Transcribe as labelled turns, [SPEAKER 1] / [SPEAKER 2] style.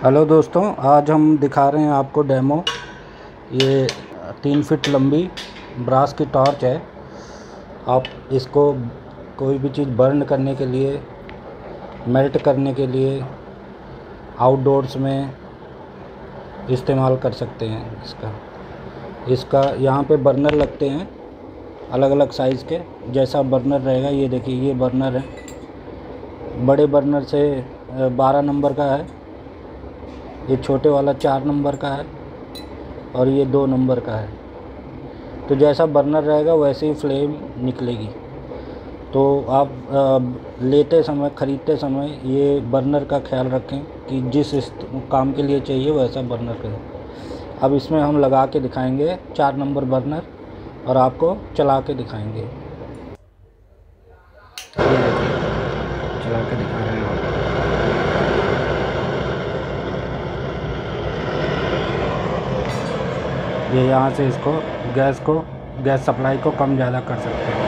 [SPEAKER 1] Hello दोस्तों, आज हम दिखा रहे हैं आपको डेमो। ये 3 फीट लंबी ब्रास की टॉर्च है। आप इसको कोई भी चीज़ बर्न करने के लिए, मेल्ट करने के लिए, आउटडोर्स में इस्तेमाल कर सकते हैं। इसका यहाँ पे बर्नर लगते हैं अलग अलग साइज़ के। जैसा बर्नर रहेगा, ये देखिए, ये बर्नर है। बड़े बर्नर से 12 नंबर का है, ये छोटे वाला 4 नंबर का है और ये 2 नंबर का है। तो जैसा बर्नर रहेगा वैसे ही फ्लेम निकलेगी। तो आप लेते समय, ख़रीदते समय ये बर्नर का ख्याल रखें कि जिस काम के लिए चाहिए वैसा बर्नर करें। अब इसमें हम लगा के दिखाएंगे 4 नंबर बर्नर और आपको चला के दिखाएंगे। ये देखिए, चला के दिखा रहे हैं आपको। ये यहाँ से इसको गैस सप्लाई को कम ज़्यादा कर सकते हैं।